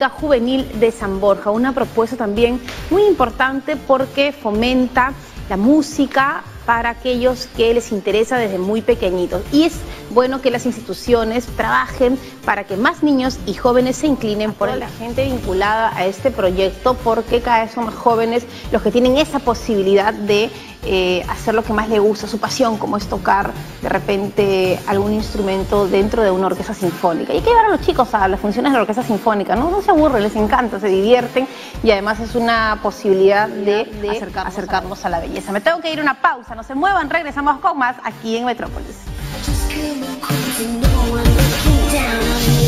Juvenil de San Borja, una propuesta también muy importante porque fomenta la música para aquellos que les interesa desde muy pequeñitos, y es bueno que las instituciones trabajen para que más niños y jóvenes se inclinen por la gente vinculada a este proyecto, porque cada vez son más jóvenes los que tienen esa posibilidad de hacer lo que más les gusta, su pasión, como es tocar de repente algún instrumento dentro de una orquesta sinfónica. Y hay que llevar a los chicos a las funciones de la orquesta sinfónica, no se aburren, les encanta, se divierten, y además es una posibilidad de acercarnos a la belleza. Me tengo que ir a una pausa, no se muevan, regresamos con más aquí en Metrópolis.